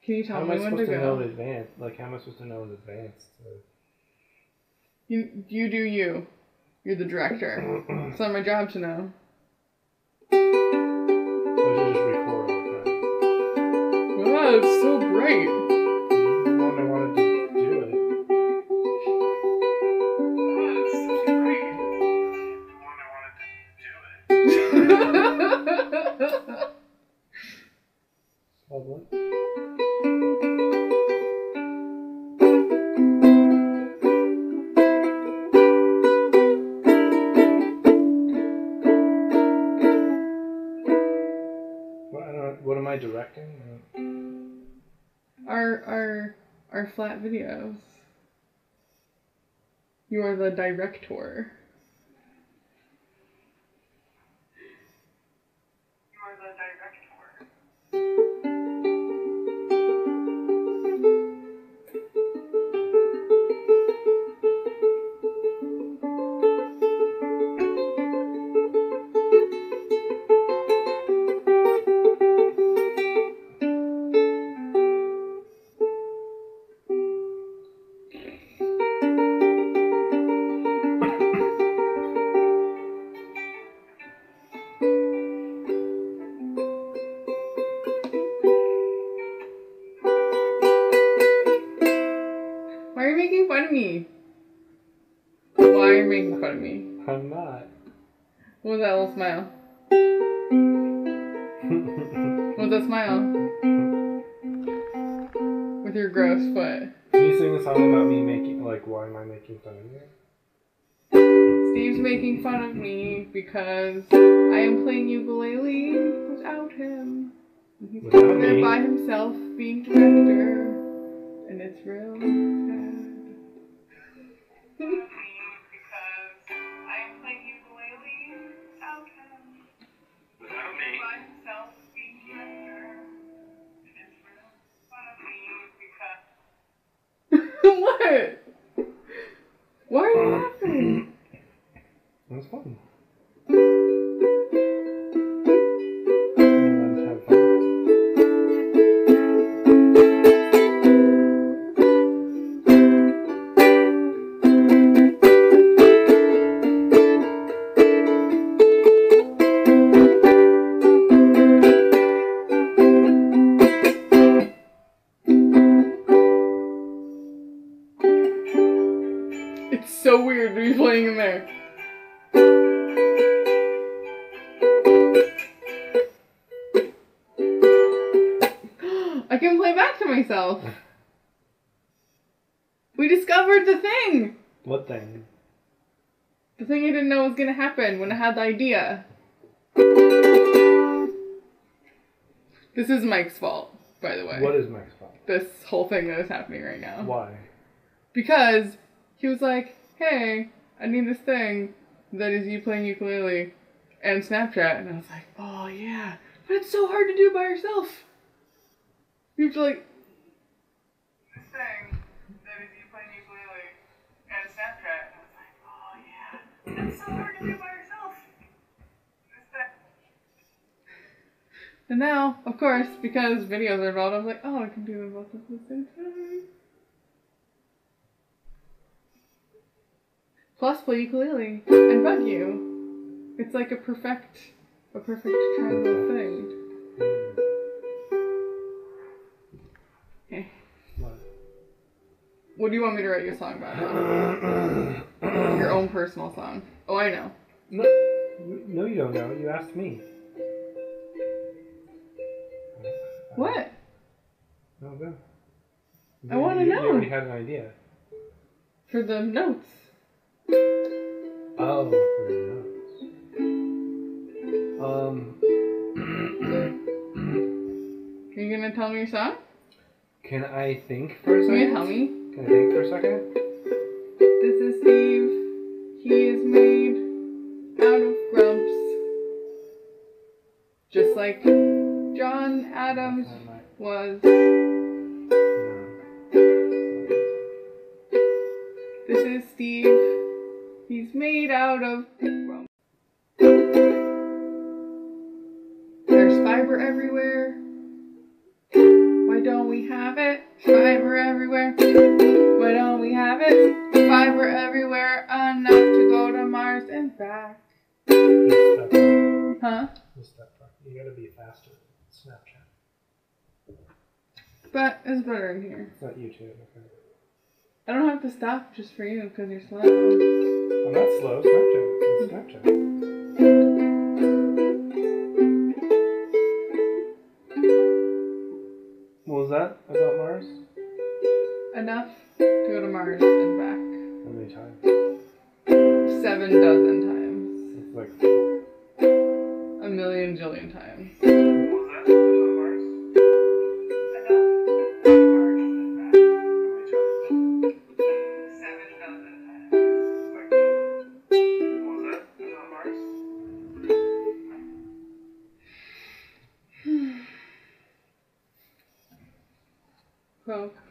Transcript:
Can you tell How am me I when supposed to to know go? in advance? Like, how am I supposed to know in advance? You do you. You're the director. It's not my job to know. I should just record all the time. Wow, it's so bright. I wanted to do it. Wow, it's so bright. I wanted to do it. Lovely. What am I directing? Our flat videos. You are the director. You are the director. Why are you making fun of me? Why are you making fun of me? I'm not. What was that little smile? What was that smile? With your gross foot. Can you sing a song about me making, like, why am I making fun of you? Steve's making fun of me because I am playing ukulele without him. And he's Without over there me? by himself being director. And it's real sad. Because I am playing ukulele without him. Without me? By himself being director. And it's real fun of me because... What? Why are you laughing? It was fun. It's so weird to be playing in there. I can play back to myself. We discovered the thing. What thing? The thing I didn't know was gonna happen when I had the idea. This is Mike's fault, by the way. What is Mike's fault? This whole thing that is happening right now. Why? Because he was like, hey, I need this thing that is you playing ukulele and Snapchat. And I was like, oh yeah. But it's so hard to do by yourself. You have to like... This thing that is you playing ukulele and Snapchat. And I was like, oh yeah. It's so hard to do by yourself. And now, of course, because videos are involved, I was like, oh, I can do them both at the same time. Plus play ukulele and bug you. It's like a perfect triangle thing. Okay. What do you want me to write you a song about now? Your own personal song. Oh, I know. No, you don't know. You asked me. What? No, go. I want to know. You already had an idea. For the notes. Oh, for the notes. Are you gonna tell me your song? Can I think for a second? Can you tell me? Can I think for a second? This is Steve. He is made out of grumps. Just like John Adams was. This is Steve. He's made out of grumps. There's fiber everywhere. Why don't we we have it? Fiber everywhere. Why don't we have it? Fiber everywhere, enough to go to Mars and back. Missed that part. Huh? Missed that part. You gotta be faster. Snapchat. But it's better in here. It's not YouTube. Okay. I don't have to stop just for you because you're slow. I'm not slow. Snapchat. It's Snapchat. What was that about Mars? Enough to go to Mars and back. How many times? 7 dozen times. It's like. A million jillion times. What was that about Mars? Coke.